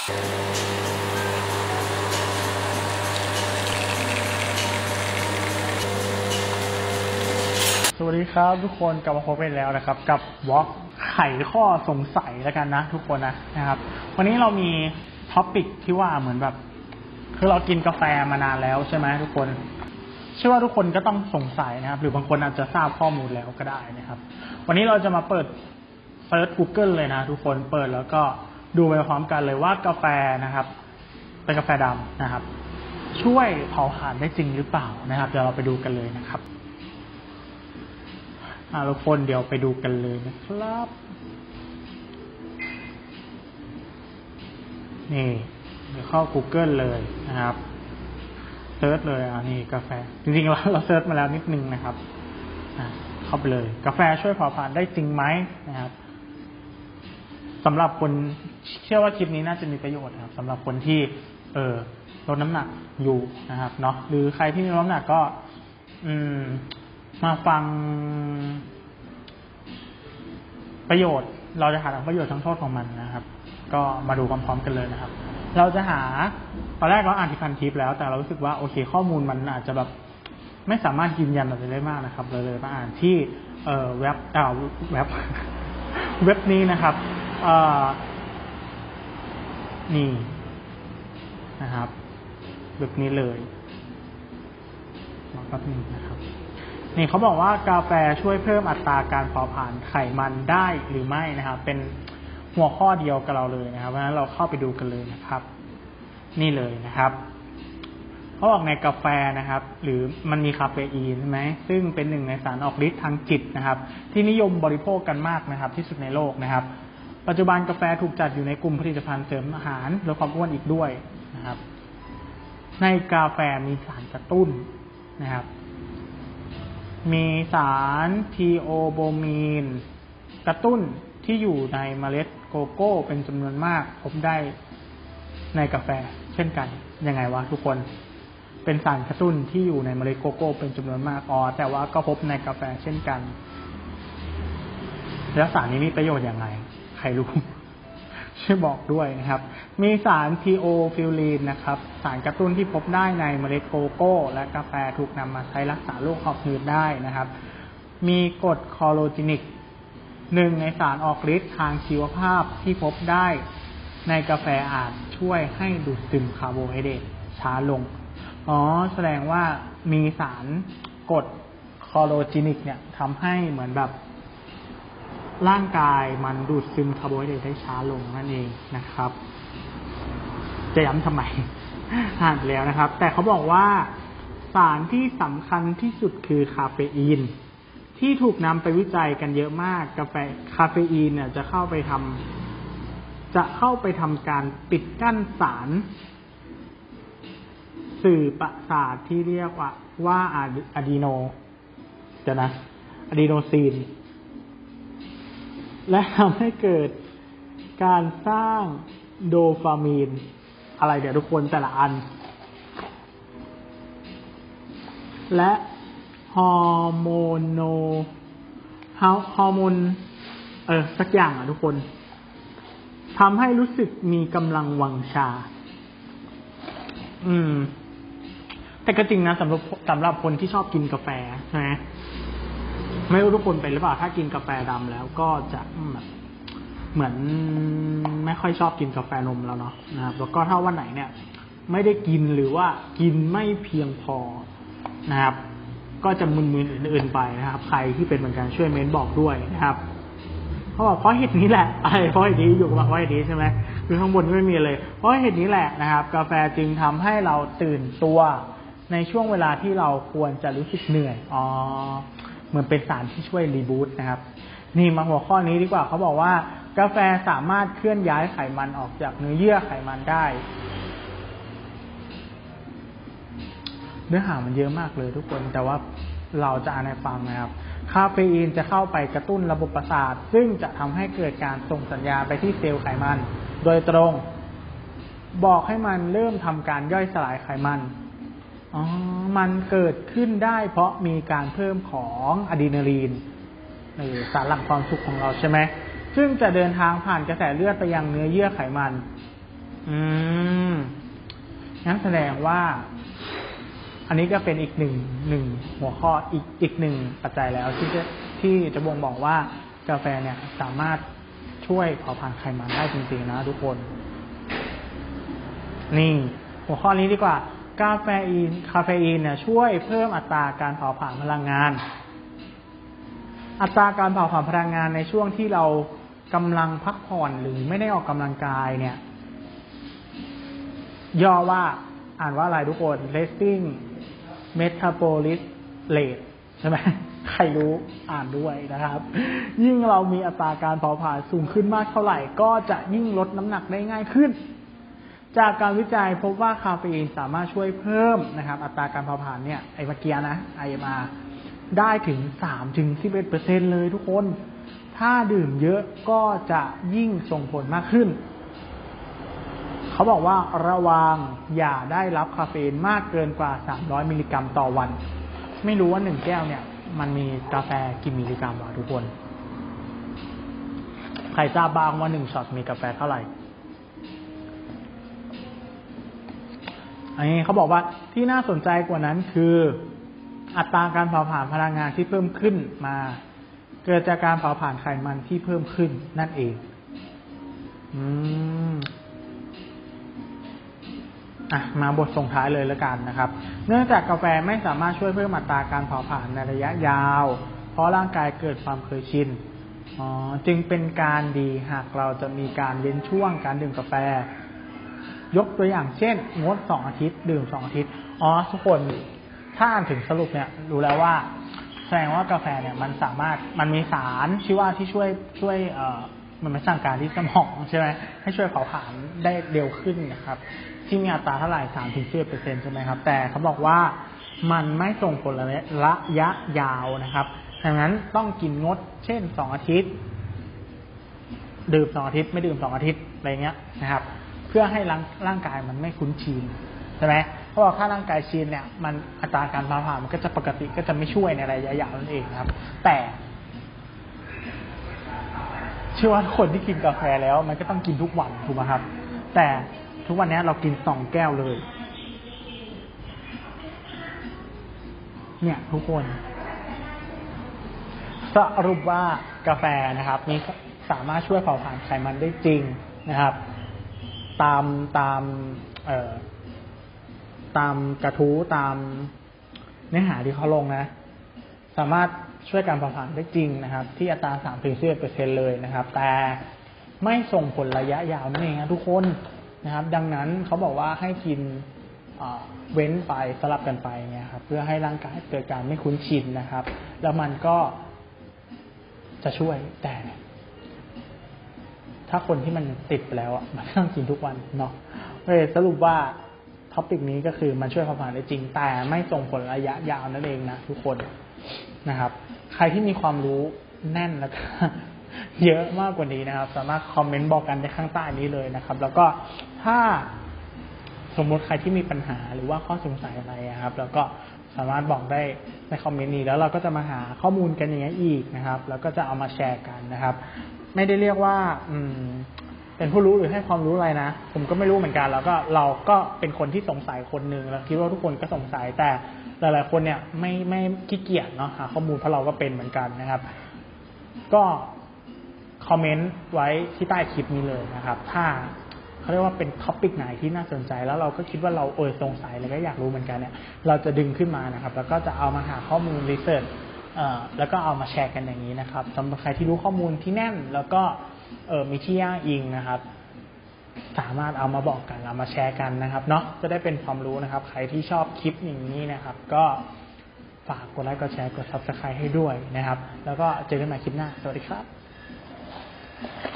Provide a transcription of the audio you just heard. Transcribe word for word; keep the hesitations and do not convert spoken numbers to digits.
สวัสดีครับทุกคนกลับมาพบกันแล้วนะครับกับวอล์กไขข้อสงสัยแล้วกันนะทุกคนนะนะครับวันนี้เรามีท็อปิกที่ว่าเหมือนแบบคือเรากินกาแฟมานานแล้วใช่ไหมทุกคนเชื่อว่าทุกคนก็ต้องสงสัยนะครับหรือบางคนอาจจะทราบข้อมูลแล้วก็ได้นะครับวันนี้เราจะมาเปิดเซิร์ช Google เลยนะทุกคนเปิดแล้วก็ดูไปพร้อมกันเลยว่ากาแฟนะครับเป็นกาแฟดำนะครับช่วยเผาผลาญได้จริงหรือเปล่านะครับเดี๋ยวเราไปดูกันเลยนะครับทุกคนเดี๋ยวไปดูกันเลยนะครับนี่เดี๋ยวเข้า Google เลยนะครับเซิร์ชเลยอ่านี่กาแฟจริงๆเราเราเซิร์ชมาแล้วนิดนึงนะครับเข้าไปเลยกาแฟช่วยเผาผลาญได้จริงไหมนะครับสำหรับคนเชื่อว่าคลิปนี้น่าจะมีประโยชน์ครับสำหรับคนที่เออลดน้ำหนักอยู่นะครับเนาะหรือใครที่มีน้ำหนักก็อืมมาฟังประโยชน์เราจะหาทั้งประโยชน์ทั้งโทษของมันนะครับก็มาดูพร้อมๆกันเลยนะครับเราจะหาตอนแรกเราอ่านที่พันทิปแล้วแต่เรารู้สึกว่าโอเคข้อมูลมันอาจจะแบบไม่สามารถยืนยันอะไรได้มากนะครับเลยเลยมาอ่านที่เอ่อเว็บอ่าเว็บเว็บนี้นะครับเอ่อนี่นะครับเว็บนี้เลยลองแป๊บนึงนะครับนี่เขาบอกว่ากาแฟช่วยเพิ่มอัตราการเผาผลาญไขมันได้หรือไม่นะครับเป็นหัวข้อเดียวกับเราเลยนะครับเพราะฉะนั้นเราเข้าไปดูกันเลยนะครับนี่เลยนะครับเขาบอกในกาแฟนะครับหรือมันมีคาเฟอีนใช่ไหมซึ่งเป็นหนึ่งในสารออกฤทธิ์ทางจิตนะครับที่นิยมบริโภคกันมากนะครับที่สุดในโลกนะครับปัจจุบันกาแฟถูกจัดอยู่ในกลุ่มผลิตภัณฑ์เสริมอาหารลดความอ้วนอีกด้วยนะครับในกาแฟมีสารกระตุ้นนะครับมีสารทีโอโบมีนกระตุ้นที่อยู่ในเมล็ดโกโก้เป็นจำนวนมากพบได้ในกาแฟเช่นกันยังไงวะทุกคนเป็นสารกระตุ้นที่อยู่ในเมล็ดโกโก้เป็นจำนวนมากอ๋อแต่ว่าก็พบในกาแฟเช่นกันแล้วสารนี้มีประโยชน์อย่างไรใครรู้ช่วยบอกด้วยนะครับมีสารทีโอฟิลลีนนะครับสารกระตุ้นที่พบได้ในเมล็ดโกโก้และกาแฟถูกนำมาใช้รักษาโรคหอบหืดได้นะครับมีกรดคอโลจินิกหนึ่งในสารออกฤทธิ์ทางชีวภาพที่พบได้ในกาแฟอาจช่วยให้ดูดซึมคาร์โบไฮเดรตช้าลงอ๋อแสดงว่ามีสารกรดคอโลจินิกเนี่ยทำให้เหมือนแบบร่างกายมันดูดซึมคาร์โบไฮเดรตได้ช้าลงนั่นเองนะครับจะย้ำทำไมอ่านแล้วนะครับแต่เขาบอกว่าสารที่สำคัญที่สุดคือคาเฟอีนที่ถูกนำไปวิจัยกันเยอะมากกาแฟคาเฟอีนเนี่ยจะเข้าไปทำจะเข้าไปทำการปิดกั้นสารสื่อประสาทที่เรียกว่าว่าอะดีโนจะนะอะดีโนซีนและทำให้เกิดการสร้างโดปามีนอะไรเดี๋ยวทุกคนแต่ละอันและฮอร์โมนฮอร์โมนเออสักอย่างอ่ะทุกคนทำให้รู้สึกมีกำลังวังชาอืมแต่ก็จริงนะสำหรับสำหรับคนที่ชอบกินกาแฟใช่ไหมไม่รู้ทุกคนเป็นหรือเปล่าถ้ากินกาแฟดำแล้วก็จะแบบเหมือนไม่ค่อยชอบกินกาแฟนมแล้วเนาะนะครับแล้วก็ถ้าวันไหนเนี่ยไม่ได้กินหรือว่ากินไม่เพียงพอนะครับก็จะมึนๆอื่นๆไปนะครับใครที่เป็นเหมือนกันช่วยเม้นบอกด้วยนะครับเขาบอกเพราะเหตุนี้แหละอะไรเพราะเหตุนี้อยู่กับเพราะเหตุนี้ใช่ไหมคือข้างบนไม่มีเลยเพราะเหตุนี้แหละนะครับกาแฟจึงทำให้เราตื่นตัวในช่วงเวลาที่เราควรจะรู้สึกเหนื่อยอ๋อเหมือนเป็นสารที่ช่วยรีบูตนะครับนี่มาหัวข้อนี้ดีกว่าเขาบอกว่ากาแฟสามารถเคลื่อนย้ายไขมันออกจากเนื้อเยื่อไขมันได้เนื้อหามันเยอะมากเลยทุกคนแต่ว่าเราจะอ่านให้ฟังนะครับคาเฟอีนจะเข้าไปกระตุ้นระบบประสาทซึ่งจะทำให้เกิดการส่งสัญญาณไปที่เซลล์ไขมันโดยตรงบอกให้มันเริ่มทำการย่อยสลายไขมันอ๋อมันเกิดขึ้นได้เพราะมีการเพิ่มของอะดรีนาลีนสารหลั่งความสุขของเราใช่ไหมซึ่งจะเดินทางผ่านกระแสเลือดไปยังเนื้อเยื่อไขมันอืมงั้นแสดงว่าอันนี้ก็เป็นอีกหนึ่งหนึ่งหัวข้ออีกอีกหนึ่งปัจจัยแล้วที่จะที่จะบ่งบอกว่ากาแฟเนี่ยสามารถช่วยเผาผลาญไขมันได้จริงๆนะทุกคนนี่หัวข้อนี้ดีกว่ากาแฟอีนคาเฟอีนเนี่ยช่วยเพิ่มอัตราการเผาผลาญพลังงานอัตราการเผาผลาญพลังงานในช่วงที่เรากำลังพักผ่อนหรือไม่ได้ออกกำลังกายเนี่ยย่อว่าอ่านว่าอะไรทุกคน resting metabolic rate ใช่ไหมใครรู้อ่านด้วยนะครับยิ่งเรามีอัตราการเผาผลาญสูงขึ้นมากเท่าไหร่ก็จะยิ่งลดน้ำหนักได้ง่ายขึ้นจากการวิจัยพบว่าคาเฟอีนสามารถช่วยเพิ่มนะครับอัตราการเผาผลาญเนี่ยไอ้เมื่อกี้นะ ไอ เอ็ม อาร์ ได้ถึง สามถึงสิบเอ็ดเปอร์เซ็นต์ เลยทุกคนถ้าดื่มเยอะก็จะยิ่งส่งผลมากขึ้นเขาบอกว่าระวังอย่าได้รับคาเฟอีนมากเกินกว่าสามร้อยมิลลิกรัมต่อวันไม่รู้ว่าหนึ่งแก้วเนี่ยมันมีกาแฟกี่มิลลิกรัมวะทุกคนใครทราบบ้างว่าหนึ่งช็อตมีกาแฟเท่าไหร่อันนี้เขาบอกว่าที่น่าสนใจกว่านั้นคืออัตราการเผาผลาญพลังงานที่เพิ่มขึ้นมาเกิดจากการเผาผลาญไขมันที่เพิ่มขึ้นนั่นเองอืมอ่ะมาบทส่งท้ายเลยแล้วกันนะครับเนื่องจากกาแฟไม่สามารถช่วยเพิ่มอัตราการเผาผลาญในระยะยาวเพราะร่างกายเกิดความเคยชินอ๋อจึงเป็นการดีหากเราจะมีการเว้นช่วงการดื่มกาแฟยกตัวอย่างเช่นงดสองอาทิตย์ดื่มสองอาทิตย์อ๋อทุกคนถ้าอ่านถึงสรุปเนี่ยรู้แล้วว่าแสดงว่ากาแฟเนี่ยมันสามารถมันมีสารชื่อว่าที่ช่วยช่วยเอ่อมันมาสั่งการที่สมองใช่ไหมให้ช่วยเผาผลาญได้เร็วขึ้นนะครับที่มีอัตราเท่าไหร่ สามถึงสิบเปอร์เซ็นต์ ใช่ไหมครับแต่เขาบอกว่ามันไม่ส่งผลระยะยาวนะครับดังนั้นต้องกินงดเช่นสองอาทิตย์ดื่มสองอาทิตย์ไม่ดื่มสองอาทิตย์อะไรเงี้ยนะครับเพื่อให้ร่างร่างกายมันไม่คุ้นชินใช่ไหมเพราะว่าถ้าร่างกายชินเนี่ยมันอัตราการเผาผลาญมันก็จะปกติก็จะไม่ช่วยในระยะยาวนั่นเองครับแต่เชื่อว่าคนที่กินกาแฟแล้วมันก็ต้องกินทุกวันถูกไหมครับแต่ทุกวันนี้เรากินสองแก้วเลยเนี่ยทุกคนสรุปว่ากาแฟนะครับมีสามารถช่วยเผาผลาญไขมันได้จริงนะครับตามตามเอ่อตามกระทู้ตามเนื้อหาที่เขาลงนะสามารถช่วยการเผาผลาญได้จริงนะครับที่อัตรา สามถึงสิบเอ็ดเปอร์เซ็นต์ เลยนะครับแต่ไม่ส่งผลระยะยาวนั่นเองนะทุกคนนะครับดังนั้นเขาบอกว่าให้กินเว้นไปสลับกันไปเนี่ยครับเพื่อให้ร่างกายเกิดการไม่คุ้นชินนะครับแล้วมันก็จะช่วยแต่ถ้าคนที่มันติดไปแล้วอ่ะมันต้องกินทุกวันเนาะเลยสรุปว่าท็อปิกนี้ก็คือมันช่วยเผาผลาญได้จริงแต่ไม่ส่งผลระยะยาวนั่นเองนะทุกคนนะครับใครที่มีความรู้แน่นแล้วก็เยอะมากกว่านี้นะครับสามารถคอมเมนต์บอกกันในข้างใต้นี้เลยนะครับแล้วก็ถ้าสมมติใครที่มีปัญหาหรือว่าข้อสงสัยอะไรครับแล้วก็สามารถบอกได้ในคอมเมนต์นี้แล้วเราก็จะมาหาข้อมูลกันอย่างนี้อีกนะครับแล้วก็จะเอามาแชร์กันนะครับไม่ได้เรียกว่าอืมเป็นผู้รู้หรือให้ความรู้อะไรนะผมก็ไม่รู้เหมือนกันแล้วก็เราก็เป็นคนที่สงสัยคนหนึ่งแล้วคิดว่าทุกคนก็สงสัยแต่หลายๆคนเนี่ยไม่ไม่ขี้เกียจเนาะหาข้อมูลเพราะเราก็เป็นเหมือนกันนะครับก็คอมเมนต์ไว้ที่ใต้คลิปนี้เลยนะครับถ้าเขาเรียกว่าเป็นท็อปิกไหนที่น่าสนใจแล้วเราก็คิดว่าเราเออสงสัยแล้วก็อยากรู้เหมือนกันเนี่ยเราจะดึงขึ้นมานะครับแล้วก็จะเอามาหาข้อมูลรีเสิร์ชเอ่อแล้วก็เอามาแชร์กันอย่างนี้นะครับสำหรับใครที่รู้ข้อมูลที่แน่นแล้วก็เออมีที่อ้างอิงนะครับสามารถเอามาบอกกันเอามาแชร์กันนะครับเนาะจะได้เป็นความรู้นะครับใครที่ชอบคลิปอย่างนี้นะครับก็ฝากกดไลค์กดแชร์กด ซับสไครบ์ ให้ด้วยนะครับแล้วก็เจอกันใหม่คลิปหน้าสวัสดีครับ